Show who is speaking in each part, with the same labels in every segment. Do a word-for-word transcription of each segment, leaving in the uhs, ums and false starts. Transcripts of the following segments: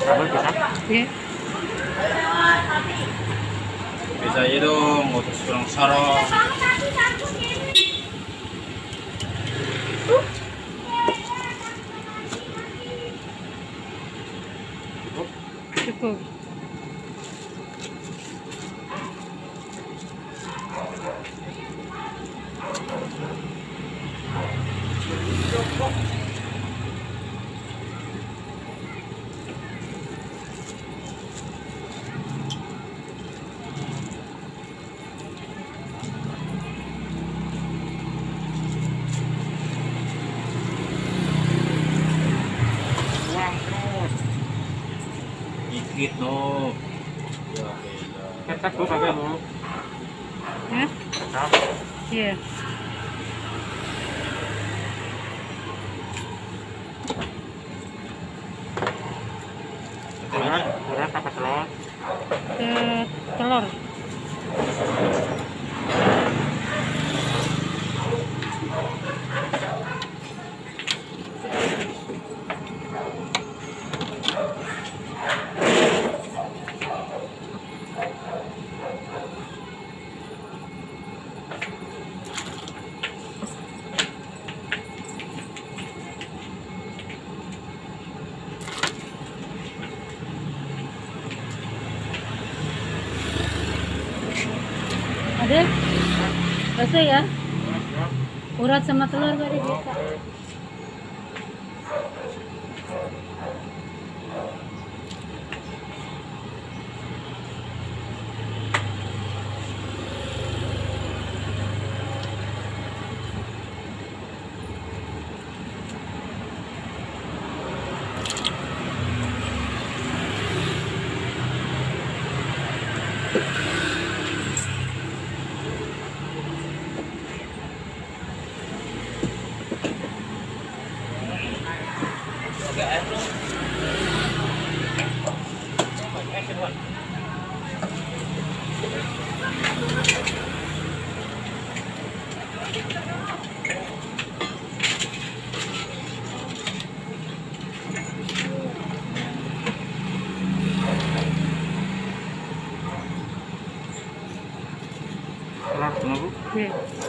Speaker 1: Sambal bisa?
Speaker 2: Iya.
Speaker 3: Bisa aja dong, nggak usah kurang sarong.
Speaker 2: Cukup.
Speaker 3: Dikit no. Ya,
Speaker 1: Kecap bu pakai bu.
Speaker 2: Hah?
Speaker 1: Kecap.
Speaker 2: Iya.
Speaker 1: Urat, urat apa telur?
Speaker 2: Ke telur. Ada? Bakso ya? Urat sama telur tadi bisa.
Speaker 1: Telur semua bu.
Speaker 2: Iya.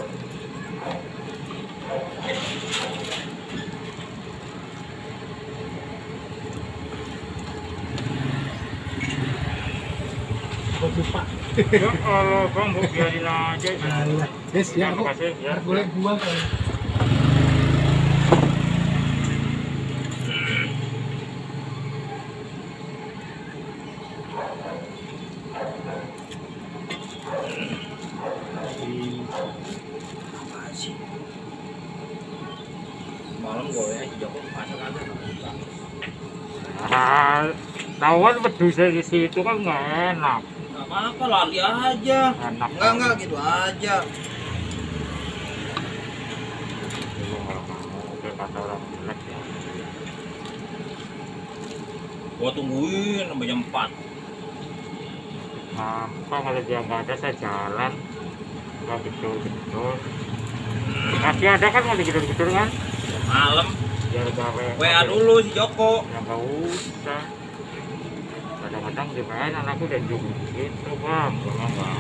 Speaker 4: Pak.
Speaker 1: Ya Allah bang, bu biarin aja.
Speaker 4: Alah, yes ya,
Speaker 1: Terima kasih ya.
Speaker 4: boleh buang kan.
Speaker 3: malam gue ya Joko masak aja.
Speaker 1: Ah, tahuan pedusnya di situ kan nggak enak.
Speaker 3: Nggak apa-apa, lali aja.
Speaker 1: Enak.
Speaker 3: Enggak enggak gitu aja.
Speaker 1: Dulu nggak mau, oke kata orang jelek ya.
Speaker 3: Gua tungguin sampai jam empat.
Speaker 1: Apa kalau dia nggak ada saya jalan. Nggak betul-betul. Masih ada kan mau digidur-gidur kan?
Speaker 3: Malam
Speaker 1: Biar gawe.
Speaker 3: W A dulu si Joko.
Speaker 1: Ya nggak usah. Kadang-kadang di main anakku dan juga gitu bang, bang bang.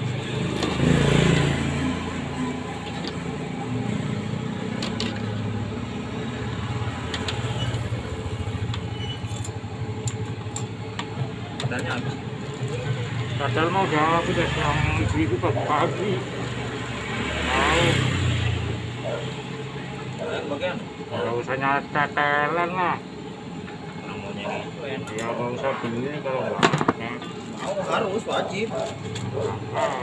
Speaker 3: Katanya habis.
Speaker 1: Padahal mau udah aku udah yang ibu-ibu pagi-pagi. Mau
Speaker 3: Bagian bagian.
Speaker 1: nggak usah nyatetelan lah.
Speaker 3: Orang maunya gitu kan.
Speaker 1: Ya nggak usah beli kalau nggak ada.
Speaker 3: Mau harus wajib.
Speaker 1: Ah,